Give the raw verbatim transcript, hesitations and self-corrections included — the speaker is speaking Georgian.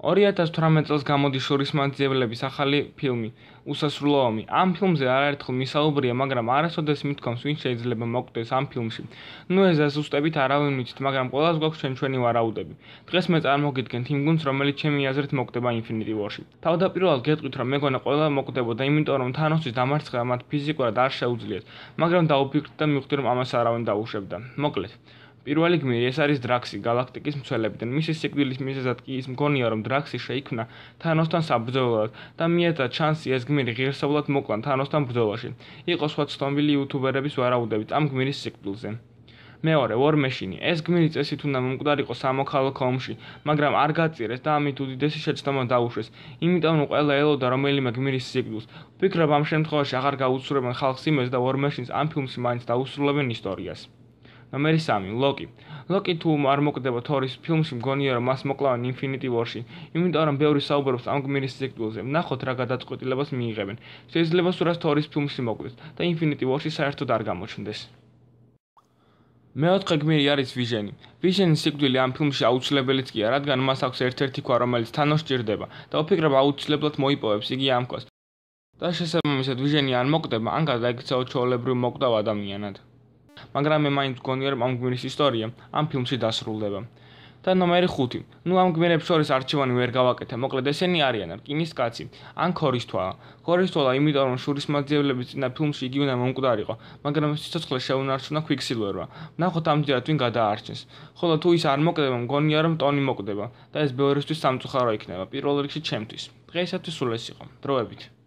ორი ათას თვრამეტ წელს გამოდის შურისმაძიებლების ახალი ფილმი უსასრულო ომი. ამ ფილმზე არაერთხელ მისაუბრია, მაგრამ არასოდეს მithქვამს, ვინ შეიძლება მოკვდეს ამ ფილმში. ნუ ეს ზუსტებით არავინ ვიცით, მაგრამ ყველას გვაქვს ჩვენ ჩვენი ვარაუდები. დღეს მე წარმოგიდგენთ იმ გუნდს, რომელიც ჩემი აზრით მოკვდება Infinity War-ში. თავდაპირველად გეტყვით, რომ მეგონა ყველა მოკვდებოდა, იმიტომ რომ თანოსის დამარცხება მათ ფიზიკურად არ შეუძლიათ, მაგრამ დაუფიქრეთ და მივხვდი, რომ ამას არავინ დაუშვებდა. მოკლედ, პირველი გმირი ეს არის დრაქსი, galaktikis მცველებიდან. მისი სიკვდილის მიზეზად კი ის მგონია, რომ დრაქსი შეიქმნა თანოსთან საბრძოლველად და მიეცა ჩანსი ეს გმირი ღირსეულად მოკლან თანოსთან ბრძოლაში. იყო სხვა ცნობილი იუთუბერების ვარაუდებით ამ გმირის სიკვდილზე. მეორე, War Machine. ეს გმირი წესით უნდა მომკვდარიყო სამოქალაქო ომში, მაგრამ არ გაწირეს და ამით უდიდესი შეცდომა დაუშვეს. იმიტომ რომ ყველა ელოდა რომელიმე გმირის სიკვდილს. ვფიქრობ ამ შემთხვევაში აღარ გაუცურებენ ხალხს იმას და War Machine-ს ამ ფილმში მაინც დაუსრულებენ ისტორიას. ნომერი სამი, ლოკი. ლოკი თუ არ მოკვდება თორის ფილმში, მგონია რომ მას მოკლავენ Infinity War-ში, იმიტომ რომ ბევრი საუბრობს ამ გმირის სიკვდილზე. ვნახოთ რა გადაწყვეტილებას მიიღებენ. შეიძლება სურას თორის ფილმში მოკვდეს და Infinity War-ში საერთოდ არ გამოჩნდეს. მეოთხე გმირი არის ვიჟენი. ვიჟენის სიკვდილი ამ ფილმში აუცილებელიც კი არა, რადგან მას აქვს ერთ-ერთი ქვა, რომელიც თანოს სჭირდება და ვფიქრობ აუცილებლად მოიპოვებს იგი ამ ქვას. და შესაბამისად ვიჟენი არ მოკვდება, ან გადაიქცევა ჩვეულებრივ მოკვდავ ადამიანად. მაგრამ მე მაინც მგონია, რომ ამ გმირის ისტორია ამ ფილმში დასრულდება. და ნომერი ხუთი. ნუ ამ გმირებს შორის არჩევანი ვერ გავაკეთე. მოკლედ ესენი არიან რკინის კაცი, ან ქორისთვალა. ქორისთვალა იმიტომ რომ შურისმაძიებლების წინა ფილმში იგი უნდა მომკვდარიყო, მაგრამ სიცოცხლე შეუნარჩუნა quicksilver-მა. ვნახოთ ამჯერად ვინ გადაარჩენს. ხოლო თუ ის არ მოკვდება, მგონია რომ ტონი მოკვდება და ეს ბევრისთვის სამწუხარო იქნება, პირველ რიგში ჩემთვის. დღეისათვის სულ ეს იყო. დროებით.